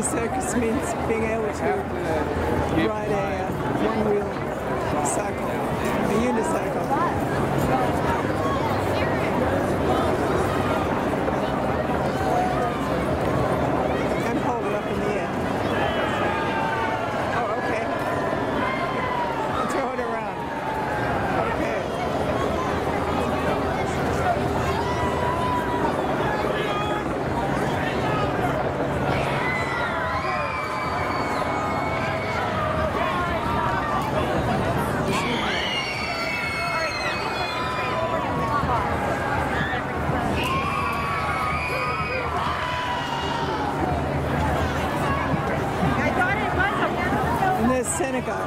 circus means being able to ride a one-wheel cycle, a unicycle. And hold it up in the air. Oh, okay. And throw it around. Okay. And there's Senegal.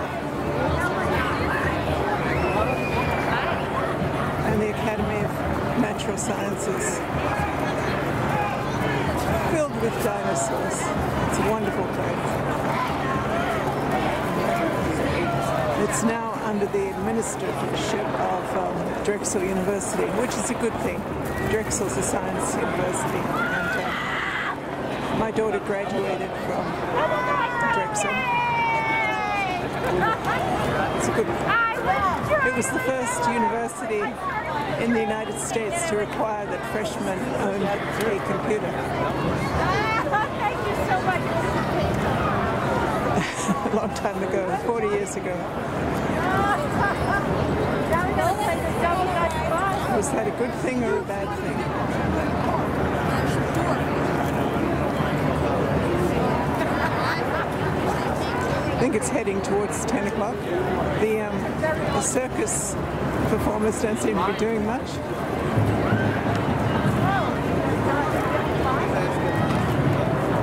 And the Academy of Natural Sciences. Filled with dinosaurs. It's a wonderful place. It's now under the administratorship of Drexel University, which is a good thing. Drexel's a science university. And my daughter graduated from Drexel. It's a good. It was the first university in the United States to require that freshmen owned a computer. Thank you so much. A long time ago, 40 years ago. Was that a good thing or a bad thing? I think it's heading towards 10 o'clock. The circus performers don't seem to be doing much.